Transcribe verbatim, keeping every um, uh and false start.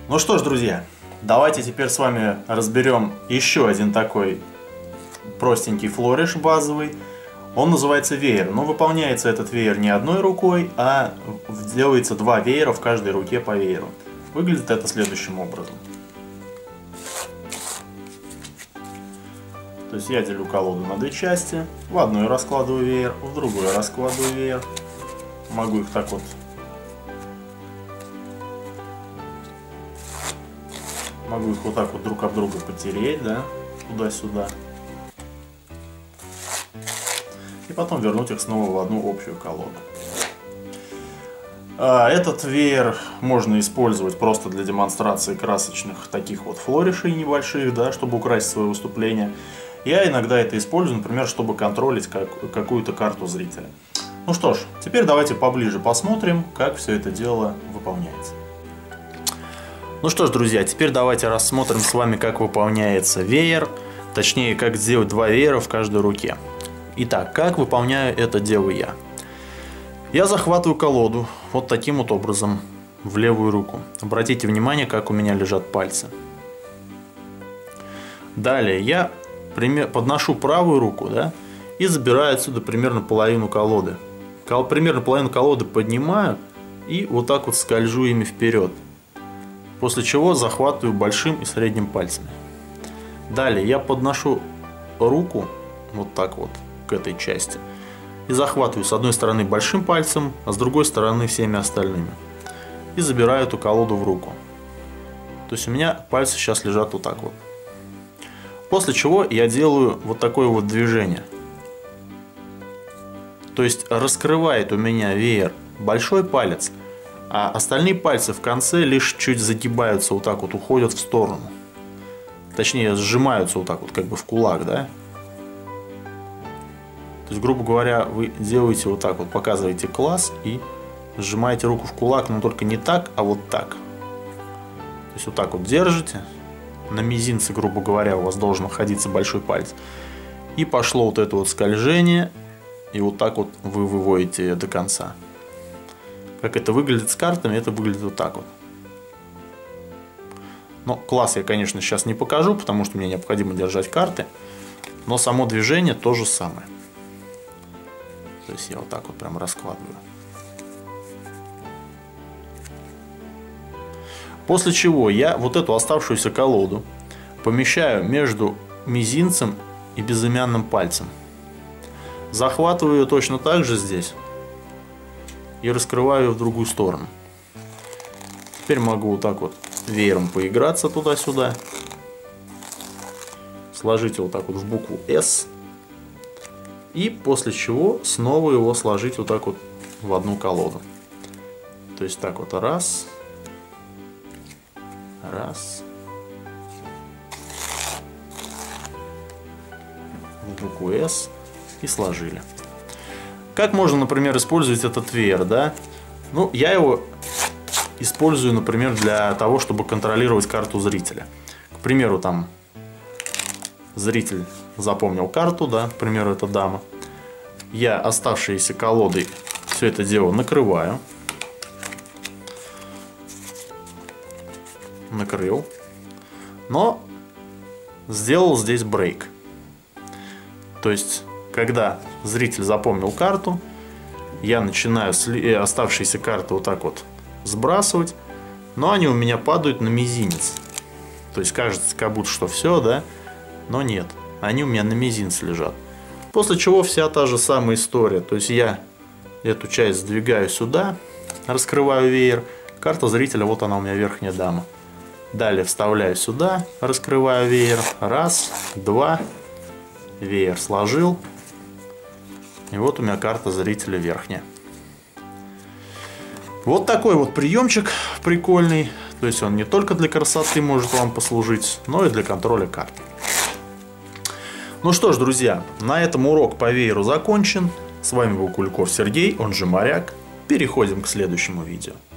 Ну что ж, друзья, давайте теперь с вами разберем еще один такой простенький флориш базовый. Он называется веер, но выполняется этот веер не одной рукой, а делается два веера в каждой руке по вееру. Выглядит это следующим образом. То есть я делю колоду на две части. В одну я раскладываю веер, в другую я раскладываю веер. Могу их так вот Могу их вот так вот друг об друга потереть, да, туда-сюда. И потом вернуть их снова в одну общую колоду. Этот веер можно использовать просто для демонстрации красочных таких вот флоришей небольших, да, чтобы украсить свое выступление. Я иногда это использую, например, чтобы контролить как, какую-то карту зрителя. Ну что ж, теперь давайте поближе посмотрим, как все это дело выполняется. Ну что ж, друзья, теперь давайте рассмотрим с вами, как выполняется веер, точнее, как сделать два веера в каждой руке. Итак, как выполняю это дело я? Я захватываю колоду вот таким вот образом в левую руку. Обратите внимание, как у меня лежат пальцы. Далее я подношу правую руку, да, и забираю отсюда примерно половину колоды. Примерно половину колоды поднимаю и вот так вот скольжу ими вперед. После чего захватываю большим и средним пальцами. Далее я подношу руку вот так вот к этой части и захватываю с одной стороны большим пальцем, а с другой стороны всеми остальными. И забираю эту колоду в руку. То есть у меня пальцы сейчас лежат вот так вот. После чего я делаю вот такое вот движение. То есть раскрывает у меня веер большой палец, а остальные пальцы в конце лишь чуть загибаются, вот так вот уходят в сторону. Точнее, сжимаются вот так вот, как бы в кулак, да? То есть, грубо говоря, вы делаете вот так вот, показываете класс и сжимаете руку в кулак, но только не так, а вот так. То есть, вот так вот держите. На мизинце, грубо говоря, у вас должен находиться большой палец. И пошло вот это вот скольжение, и вот так вот вы выводите до конца. Как это выглядит с картами, это выглядит вот так вот. Но класс я, конечно, сейчас не покажу, потому что мне необходимо держать карты. Но само движение то же самое. То есть я вот так вот прям раскладываю. После чего я вот эту оставшуюся колоду помещаю между мизинцем и безымянным пальцем. Захватываю ее точно так же здесь. И раскрываю ее в другую сторону. Теперь могу вот так вот веером поиграться туда-сюда. Сложить его вот так вот в букву S. И после чего снова его сложить вот так вот в одну колоду. То есть так вот раз. Раз. В букву S. И сложили. Как можно, например, использовать этот веер, да? Ну, я его использую, например, для того, чтобы контролировать карту зрителя. К примеру, там зритель запомнил карту, да, к примеру, это дама. Я оставшиеся колодой все это дело накрываю. Накрыл. Но сделал здесь брейк. То есть, когда зритель запомнил карту, я начинаю оставшиеся карты вот так вот сбрасывать, но они у меня падают на мизинец. То есть кажется, как будто что все, да, но нет, они у меня на мизинце лежат. После чего вся та же самая история. То есть я эту часть сдвигаю сюда, раскрываю веер, карта зрителя, вот она у меня верхняя дама. Далее вставляю сюда, раскрываю веер, раз, два, веер сложил. И вот у меня карта зрителя верхняя. Вот такой вот приемчик прикольный. То есть он не только для красоты может вам послужить, но и для контроля карт. Ну что ж, друзья, на этом урок по вееру закончен. С вами был Куликов Сергей, он же Моряк. Переходим к следующему видео.